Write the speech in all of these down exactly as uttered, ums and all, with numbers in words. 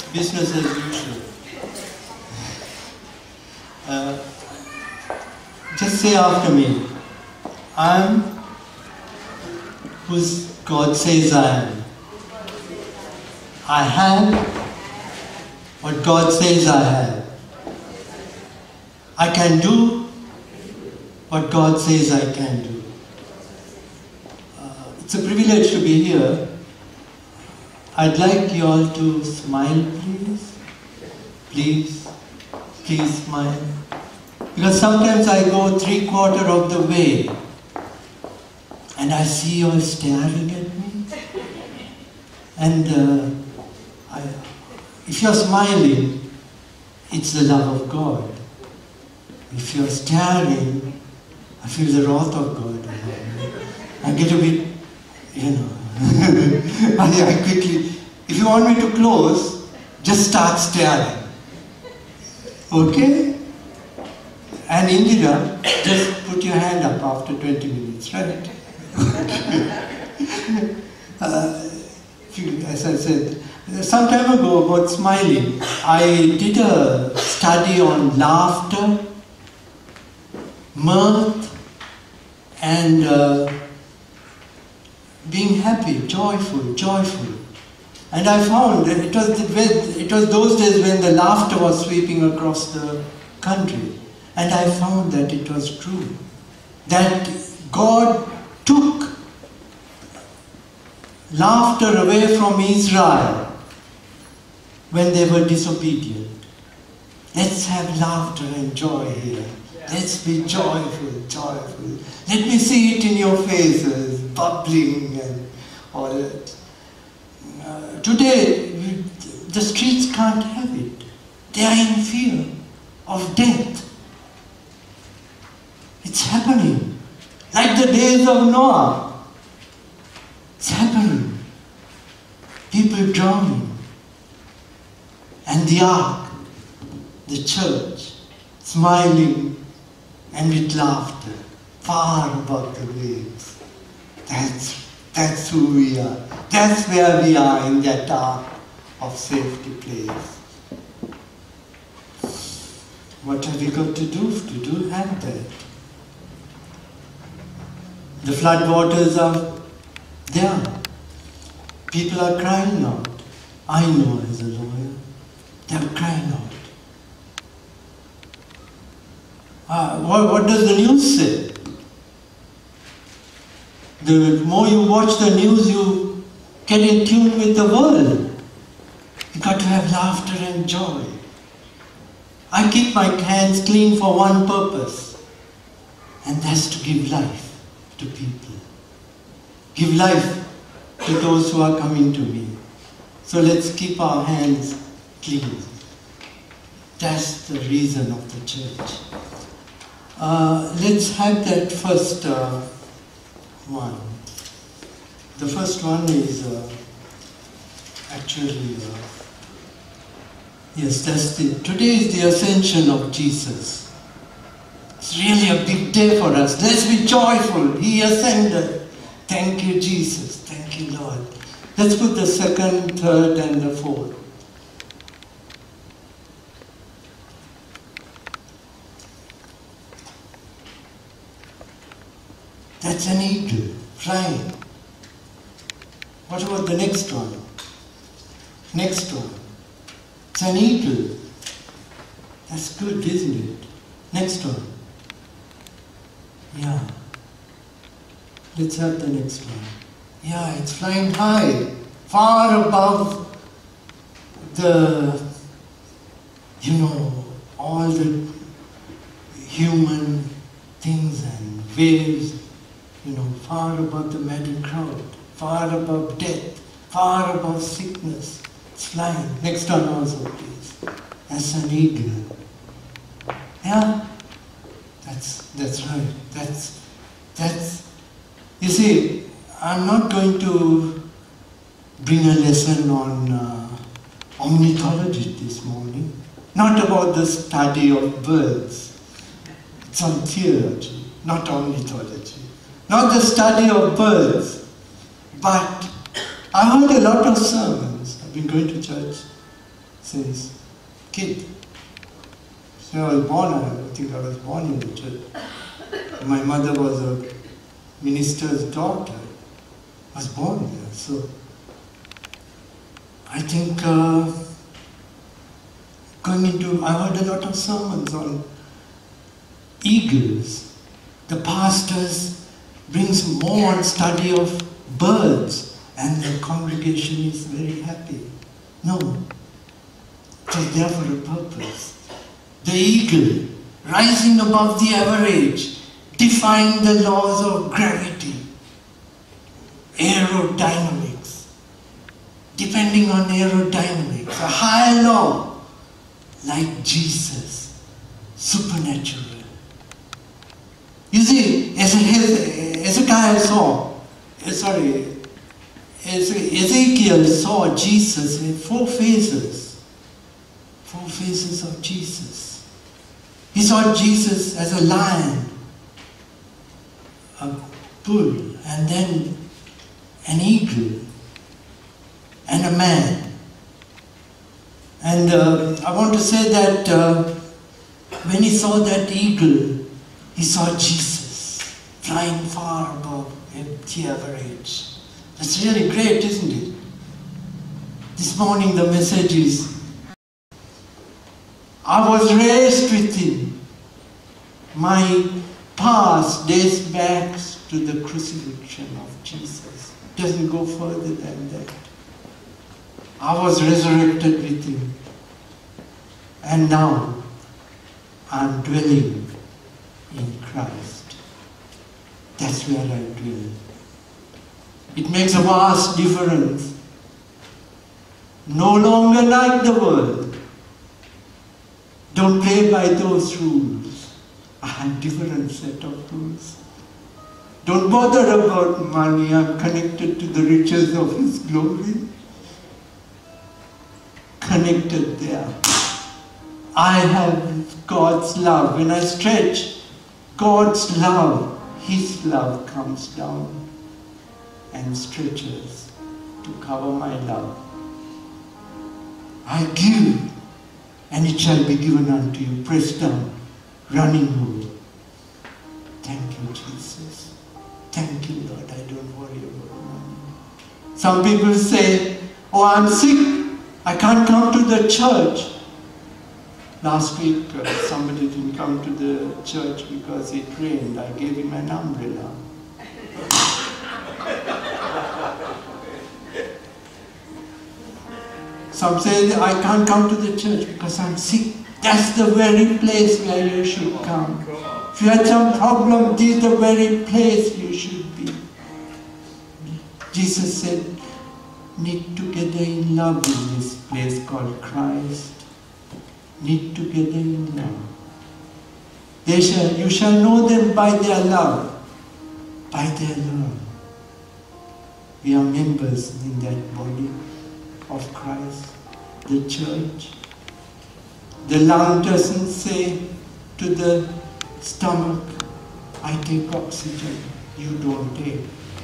business as usual. Uh, just say after me, I am who God says I am. I have what God says I have. I can do what God says I can do. Uh, it's a privilege to be here. I'd like you all to smile, please. Please, please smile. Because sometimes I go three quarter of the way and I see you all staring at me. And uh, I, if you're smiling, it's the love of God. If you're staring, I feel the wrath of God. I get a bit, you know, I, I quickly, if you want me to close, just start staring. Okay? And Indira, just put your hand up after twenty minutes, right? uh, as I said, some time ago about smiling, I did a study on laughter, mirth, and uh, being happy, joyful, joyful. And I found that it was, the, it was those days when the laughter was sweeping across the country. And I found that it was true. That God took laughter away from Israel when they were disobedient. Let's have laughter and joy here. Let's be joyful, joyful. Let me see it in your faces, bubbling and all that. Uh, today, the streets can't have it. They are in fear of death. It's happening. Like the days of Noah. It's happening. People drowning. And the ark, the church, smiling and with laughter, far above the waves. That's, that's who we are. That's where we are in that ark of safety place. What have we got to do to do have that? The flood waters are there. People are crying out. I know as a lawyer, they are crying out. Uh, what, what does the news say? The more you watch the news, you get in tune with the world. You got to have laughter and joy. I keep my hands clean for one purpose, and that's to give life to people. Give life to those who are coming to me. So let's keep our hands clean. That's the reason of the church. Uh, let's have that first uh, one. The first one is uh, actually, uh, yes, that's the, today is the ascension of Jesus. It's really a big day for us. Let's be joyful. He ascended. Thank you, Jesus. Thank you, Lord. Let's put the second, third, and the fourth. That's an eagle flying. What about the next one? Next one. It's an eagle. That's good, isn't it? Next one. Yeah. Let's have the next one. Yeah, it's flying high, far above the, you know, all the human things and waves, you know, far above the madding crowd, far above death, far above sickness. It's flying. Next one also, please. That's an eagle. Yeah? That's, that's right. That's, that's, you see, I'm not going to bring a lesson on uh, ornithology this morning. Not about the study of birds. It's on theology, not ornithology. Not the study of birds, but I heard a lot of sermons. I've been going to church since kid. So I was born, I think I was born in the church. My mother was a minister's daughter. I was born there, so I think uh, going into, I heard a lot of sermons on eagles. The pastors brings more on study of birds and the congregation is very happy. No, it was there for a purpose. The eagle, rising above the average, defying the laws of gravity, aerodynamics, depending on aerodynamics, a higher law, like Jesus, supernatural. You see, Ezekiel saw, sorry, Ezekiel saw Jesus in four phases, four phases of Jesus. He saw Jesus as a lion, a bull, and then an eagle, and a man. And uh, I want to say that uh, when he saw that eagle, he saw Jesus flying far above the average. That's really great, isn't it? This morning the message is, I was raised with him. My past dates back to the crucifixion of Jesus. It doesn't go further than that. I was resurrected with him. And now I'm dwelling in Christ. That's where I dwell. It makes a vast difference. No longer like the world. Don't play by those rules. I have different set of rules. Don't bother about money. I'm connected to the riches of His glory. Connected there. I have God's love. When I stretch, God's love, His love comes down and stretches to cover my love. I give, and it shall be given unto you, pressed down, running over. Thank you, Jesus. Thank you, Lord. I don't worry about money. Some people say, oh, I'm sick. I can't come to the church. Last week, uh, somebody didn't come to the church because it rained. I gave him an umbrella. Some say, I can't come to the church because I'm sick. That's the very place where you should come. If you had some problem, this is the very place you should be. Jesus said, knit together in love in this place called Christ. Knit together in love. They shall, you shall know them by their love. By their love. We are members in that body of Christ, the church. The lung doesn't say to the stomach, I take oxygen, you don't take.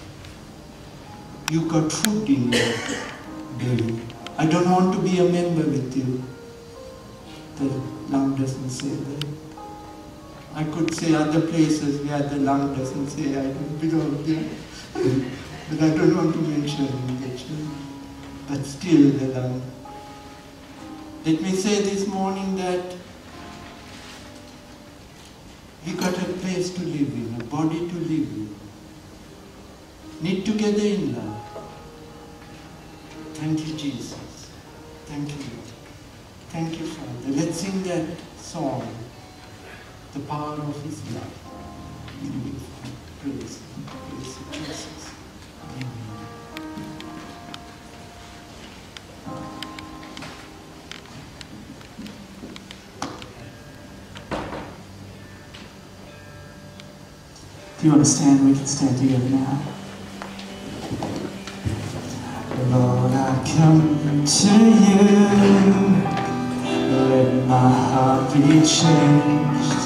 You got food in your belly. I don't want to be a member with you. The lung doesn't say that. I could say other places where the lung doesn't say I don't belong there. But I don't want to mention in the church. But still the lung. Let me say this morning that we got a place to live in, a body to live in. Knit together in love. Thank you, Jesus. Thank you, Lord. Thank you, Father. Let's sing that song, the power of His love. Praise Him. Praise you, Jesus. Amen. If you want to stand, we can stand together now. Lord, I come to you. Let my heart be changed.